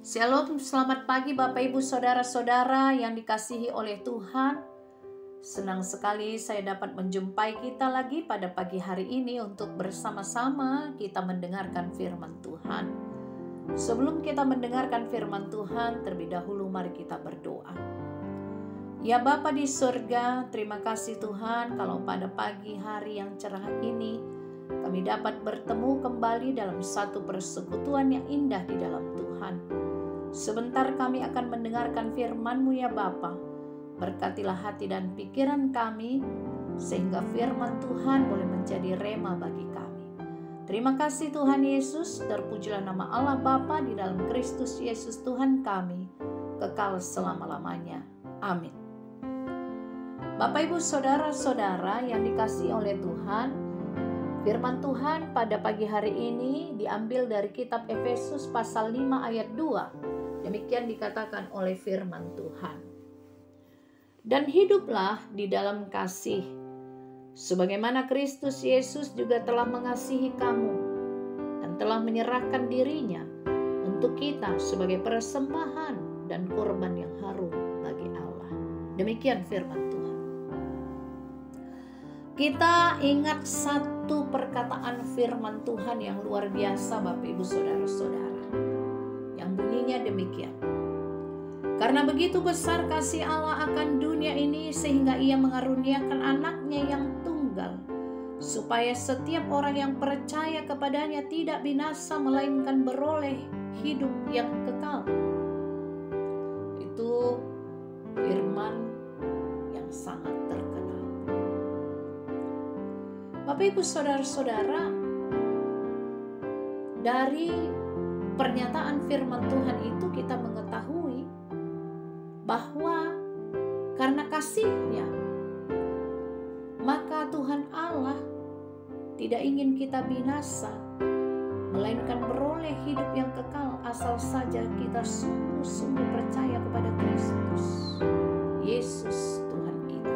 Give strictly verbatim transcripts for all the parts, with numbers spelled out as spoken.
Shalom, selamat pagi Bapak Ibu Saudara-saudara yang dikasihi oleh Tuhan. Senang sekali saya dapat menjumpai kita lagi pada pagi hari ini untuk bersama-sama kita mendengarkan firman Tuhan. Sebelum kita mendengarkan firman Tuhan, terlebih dahulu mari kita berdoa. Ya Bapa di surga, terima kasih Tuhan kalau pada pagi hari yang cerah ini kami dapat bertemu kembali dalam satu persekutuan yang indah di dalam Tuhan. Sebentar kami akan mendengarkan firman-Mu ya Bapa. Berkatilah hati dan pikiran kami, sehingga firman Tuhan boleh menjadi rema bagi kami. Terima kasih Tuhan Yesus, terpujilah nama Allah Bapa di dalam Kristus Yesus Tuhan kami, kekal selama-lamanya. Amin. Bapak Ibu Saudara-saudara yang dikasihi oleh Tuhan, firman Tuhan pada pagi hari ini diambil dari kitab Efesus pasal lima ayat dua. Demikian dikatakan oleh firman Tuhan. Dan hiduplah di dalam kasih, sebagaimana Kristus Yesus juga telah mengasihi kamu dan telah menyerahkan dirinya untuk kita sebagai persembahan dan korban yang harum bagi Allah. Demikian firman Tuhan. Kita ingat satu perkataan firman Tuhan yang luar biasa Bapak Ibu Saudara-saudara. Yang bunyinya demikian. Karena begitu besar kasih Allah akan dunia ini sehingga ia mengaruniakan anaknya yang tunggal, supaya setiap orang yang percaya kepadanya tidak binasa melainkan beroleh hidup yang kekal. Itu firman yang sangat terkenal. Bapak Ibu Saudara-saudara, dari pernyataan firman Tuhan itu kita mengetahui bahwa karena kasih-Nya, maka Tuhan Allah tidak ingin kita binasa, melainkan beroleh hidup yang kekal asal saja kita sungguh-sungguh percaya kepada Kristus Yesus Tuhan kita,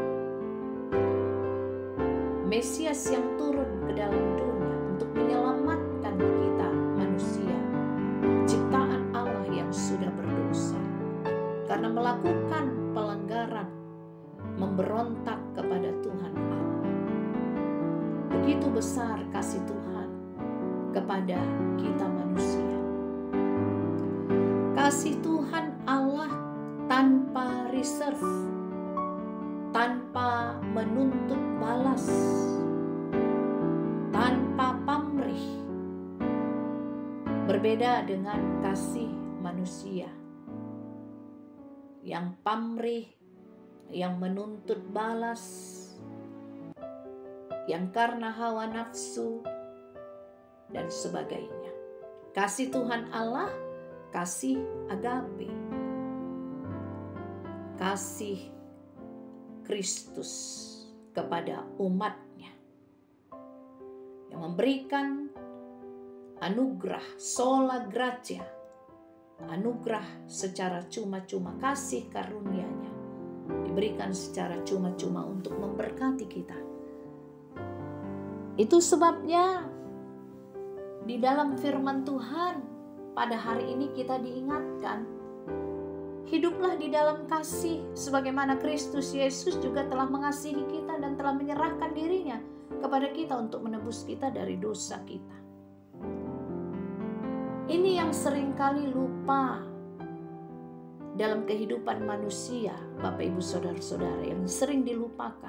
Mesias yang turun ke dalam dunia untuk menyelamatkan kita manusia, ciptaan Allah yang sudah berdosa karena melakukan pelanggaran, memberontak kepada Tuhan Allah. Begitu besar kasih Tuhan kepada kita manusia. Kasih Tuhan Allah tanpa reserve, tanpa menuntut balas, tanpa pamrih. Berbeda dengan kasih manusia yang pamrih, yang menuntut balas, yang karena hawa nafsu dan sebagainya. Kasih Tuhan Allah, kasih agape, kasih Kristus kepada umatnya, yang memberikan anugerah sola gratia, anugerah secara cuma-cuma, kasih karunia-Nya diberikan secara cuma-cuma untuk memberkati kita. Itu sebabnya di dalam firman Tuhan pada hari ini kita diingatkan, hiduplah di dalam kasih sebagaimana Kristus Yesus juga telah mengasihi kita dan telah menyerahkan dirinya kepada kita untuk menebus kita dari dosa kita. Ini yang seringkali lupa dalam kehidupan manusia, Bapak Ibu Saudara-saudara, yang sering dilupakan.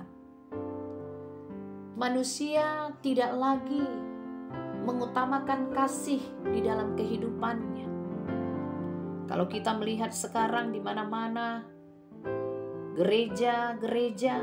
Manusia tidak lagi mengutamakan kasih di dalam kehidupannya. Kalau kita melihat sekarang di mana-mana gereja-gereja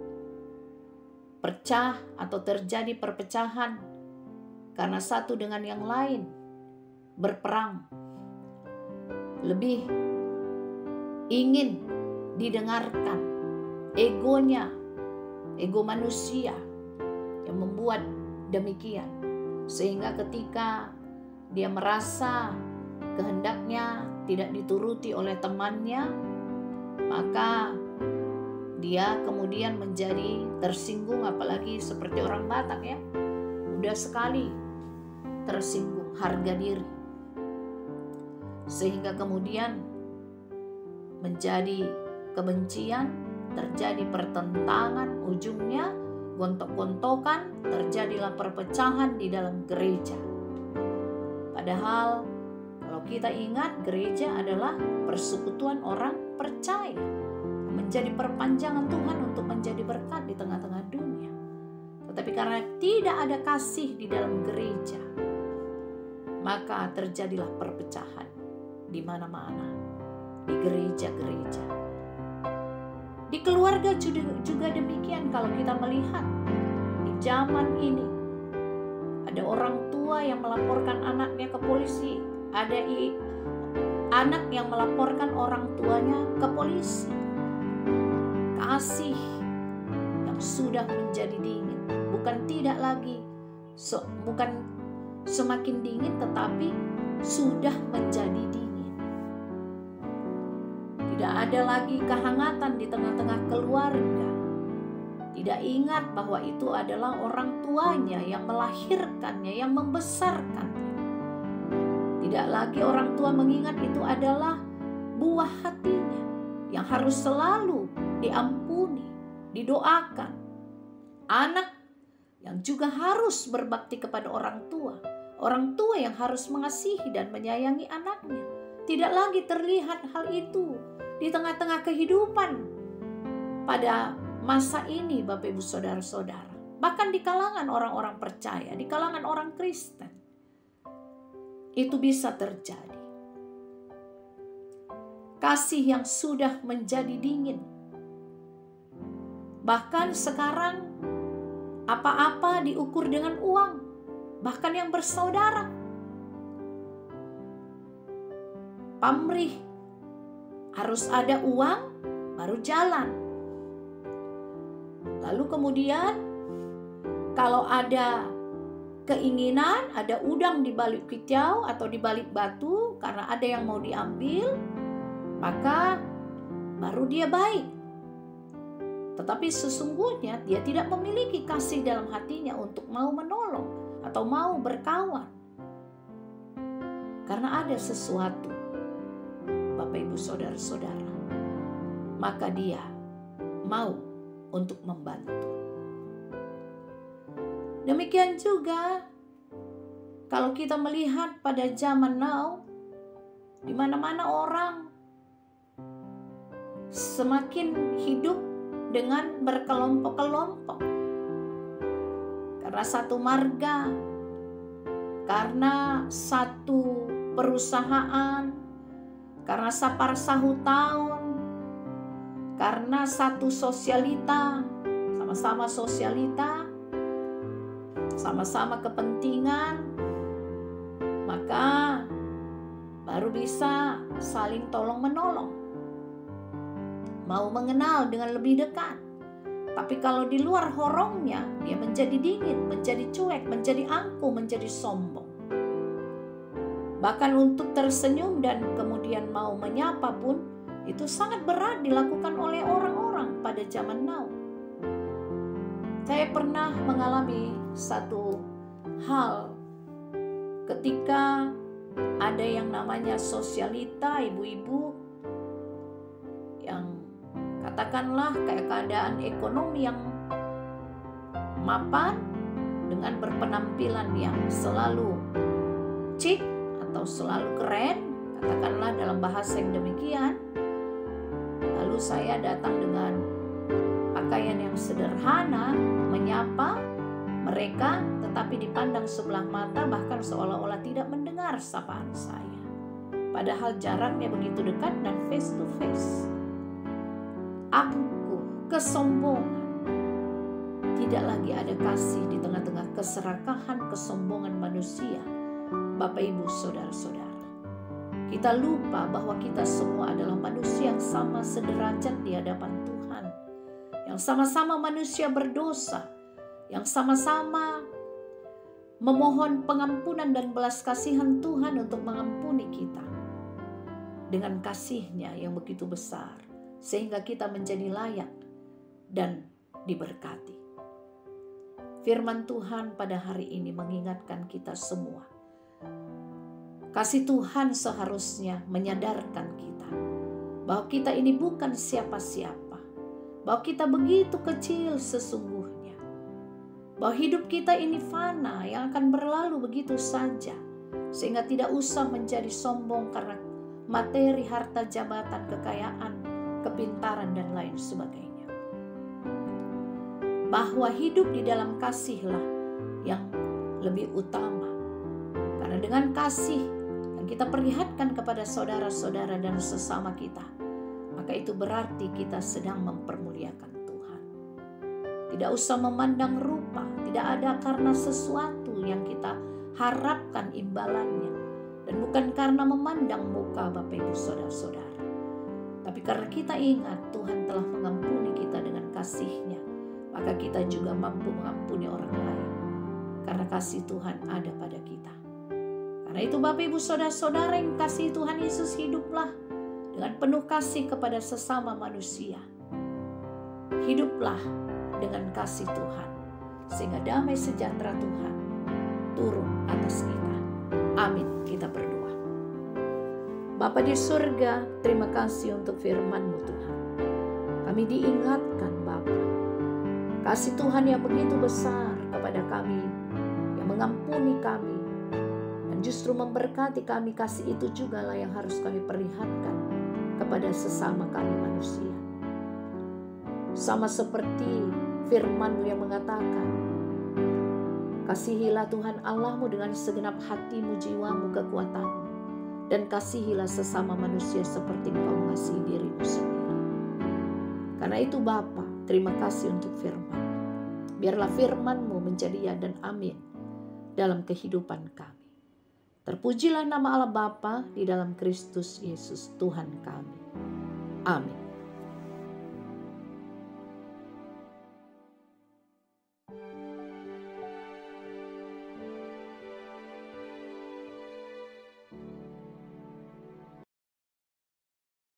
pecah atau terjadi perpecahan karena satu dengan yang lain berperang, lebih ingin didengarkan egonya, ego manusia yang membuat demikian, sehingga ketika dia merasa kehendaknya tidak dituruti oleh temannya, maka dia kemudian menjadi tersinggung, apalagi seperti orang Batak ya, mudah sekali tersinggung harga diri. sehingga kemudian menjadi kebencian, terjadi pertentangan, ujungnya gontok-gontokan, terjadilah perpecahan di dalam gereja. Padahal kalau kita ingat, gereja adalah persekutuan orang percaya, menjadi perpanjangan Tuhan untuk menjadi berkat di tengah-tengah dunia. Tetapi karena tidak ada kasih di dalam gereja, maka terjadilah perpecahan di mana-mana, di gereja-gereja. Di keluarga juga demikian. Kalau kita melihat di zaman ini, ada orang tua yang melaporkan anaknya ke polisi, ada i, anak yang melaporkan orang tuanya ke polisi. Kasih yang sudah menjadi dingin, bukan tidak lagi, so, bukan semakin dingin, tetapi sudah menjadi dingin. Tidak ada lagi kehangatan di tengah-tengah keluarga. Tidak ingat bahwa itu adalah orang tuanya yang melahirkannya, yang membesarkannya. Tidak lagi orang tua mengingat itu adalah buah hatinya yang harus selalu diampuni, didoakan. Anak yang juga harus berbakti kepada orang tua. Orang tua yang harus mengasihi dan menyayangi anaknya. Tidak lagi terlihat hal itu di tengah-tengah kehidupan pada masa ini, Bapak Ibu Saudara-saudara. Bahkan di kalangan orang-orang percaya, di kalangan orang Kristen, itu bisa terjadi. Kasih yang sudah menjadi dingin. Bahkan sekarang apa-apa diukur dengan uang, bahkan yang bersaudara. Pamrih, harus ada uang baru jalan. Lalu kemudian kalau ada keinginan, ada udang di balik kicau atau di balik batu karena ada yang mau diambil, maka baru dia baik. Tetapi sesungguhnya dia tidak memiliki kasih dalam hatinya untuk mau menolong atau mau berkawan. Karena ada sesuatu, Bapak Ibu Saudara-saudara, maka dia mau untuk membantu. Demikian juga kalau kita melihat pada zaman now, di mana-mana orang semakin hidup dengan berkelompok-kelompok. Karena satu marga, karena satu perusahaan, karena sapar sahu tahun, karena satu sosialita, sama-sama sosialita, sama-sama kepentingan, maka baru bisa saling tolong-menolong, mau mengenal dengan lebih dekat. Tapi kalau di luar horongnya, dia menjadi dingin, menjadi cuek, menjadi angkuh, menjadi sombong. Bahkan untuk tersenyum dan kemudian mau menyapa pun itu sangat berat dilakukan oleh orang-orang pada zaman now. Saya pernah mengalami satu hal ketika ada yang namanya sosialita, ibu-ibu yang katakanlah kayak keadaan ekonomi yang mapan dengan berpenampilan yang selalu chic atau selalu keren, katakanlah dalam bahasa yang demikian. Lalu saya datang dengan pakaian yang sederhana, menyapa mereka, tetapi dipandang sebelah mata, bahkan seolah-olah tidak mendengar sapaan saya. Padahal jaraknya begitu dekat dan face to face. Angkuh, kesombongan. Tidak lagi ada kasih di tengah-tengah keserakahan, kesombongan manusia. Bapak, Ibu, Saudara-saudara, kita lupa bahwa kita semua adalah manusia yang sama sederajat di hadapan Tuhan, yang sama-sama manusia berdosa, yang sama-sama memohon pengampunan dan belas kasihan Tuhan untuk mengampuni kita dengan kasih-Nya yang begitu besar, sehingga kita menjadi layak dan diberkati. Firman Tuhan pada hari ini mengingatkan kita semua, Kasih Tuhan seharusnya menyadarkan kita bahwa kita ini bukan siapa-siapa, bahwa kita begitu kecil sesungguhnya, bahwa hidup kita ini fana yang akan berlalu begitu saja, sehingga tidak usah menjadi sombong karena materi, harta, jabatan, kekayaan, kepintaran, dan lain sebagainya. Bahwa hidup di dalam kasihlah yang lebih utama, karena dengan kasih yang kita perlihatkan kepada saudara-saudara dan sesama kita, maka itu berarti kita sedang mempermuliakan Tuhan. Tidak usah memandang rupa, tidak ada karena sesuatu yang kita harapkan imbalannya, dan bukan karena memandang muka Bapak Ibu saudara-saudara, tapi karena kita ingat Tuhan telah mengampuni kita dengan kasih-Nya, maka kita juga mampu mengampuni orang lain, karena kasih Tuhan ada pada kita. Karena itu Bapak Ibu saudara-saudara yang kasih Tuhan Yesus, hiduplah dengan penuh kasih kepada sesama manusia. Hiduplah dengan kasih Tuhan, sehingga damai sejahtera Tuhan turun atas kita. Amin. Kita berdoa. Bapa di surga, terima kasih untuk firman-Mu Tuhan. Kami diingatkan Bapa, kasih Tuhan yang begitu besar kepada kami, yang mengampuni kami, dan justru memberkati kami. Kasih itu juga lah yang harus kami perlihatkan kepada sesama kami manusia. Sama seperti firman-Mu yang mengatakan, kasihilah Tuhan Allahmu dengan segenap hatimu, jiwamu, kekuatanmu, dan kasihilah sesama manusia seperti Engkau mengasihi dirimu sendiri. Karena itu Bapa, terima kasih untuk firman. Biarlah firman-Mu menjadi ya dan amin dalam kehidupan kami. Terpujilah nama Allah Bapa di dalam Kristus Yesus Tuhan kami. Amin.